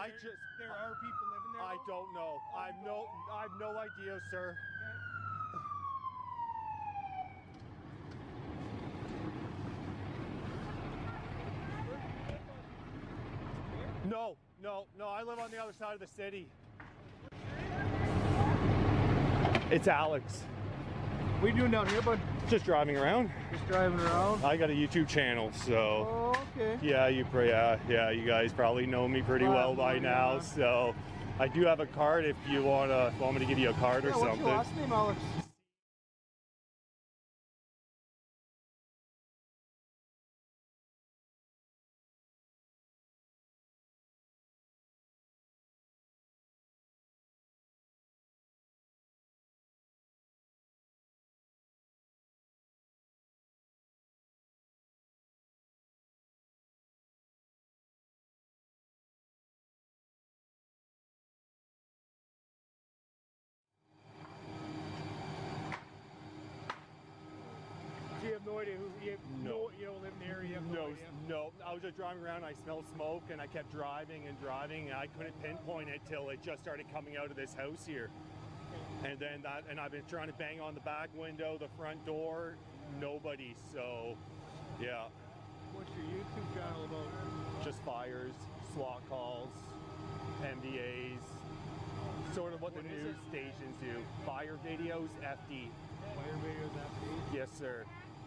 There are people living there. I don't know. I have no idea, sir. No, I live on the other side of the city. It's Alex. What are you doing down here, bud? Just driving around. Just driving around? I got a YouTube channel, so. Oh, okay. Yeah, you guys probably know me pretty well by now, so. I do have a card if you want me to give you a card or something. What's your last name, Alex? You have no idea who you don't live in the area. You have no idea. No. I was just driving around. I smelled smoke, and I kept driving and driving, and I couldn't pinpoint it till it just started coming out of this house here. And then I've been trying to bang on the back window, the front door, nobody. So, yeah. What's your YouTube channel about? Just fires, SWAT calls, MVAs, sort of what the news stations do. Fire videos, FD. Fire videos, FD. Yes, sir.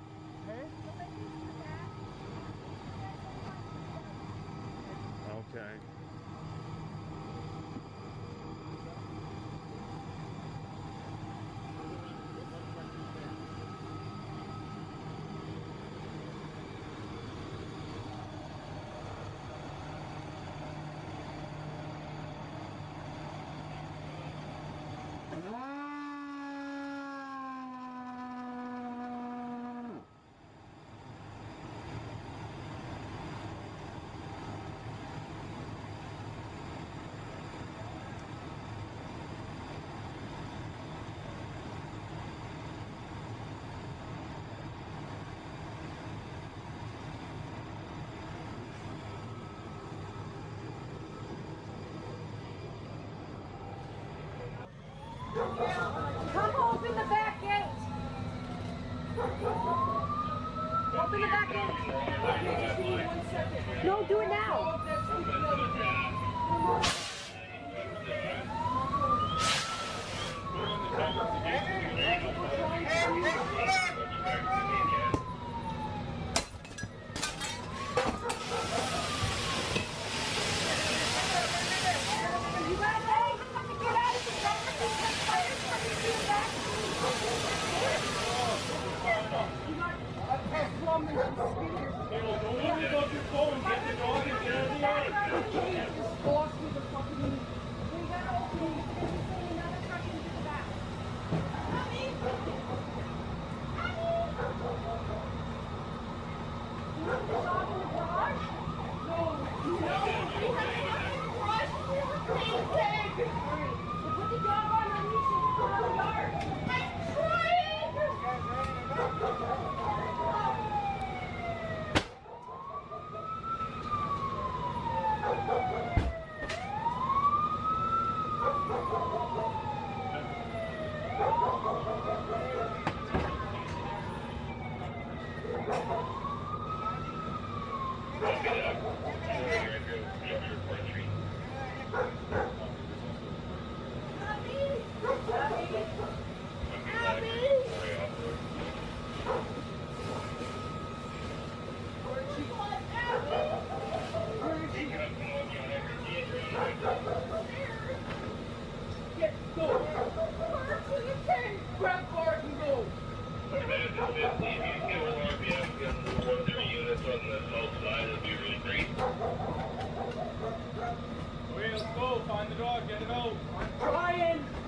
Okay. Come open the back gate. Open the back gate. Just need 1 second. No, do it now. You guys ready? Get out of the Put the dog on the leash and go to the yard. I'm trying! Grab car and go. One of their units on the south side would be really great. Okay, let's go. Find the dog. Get it out. I'm trying.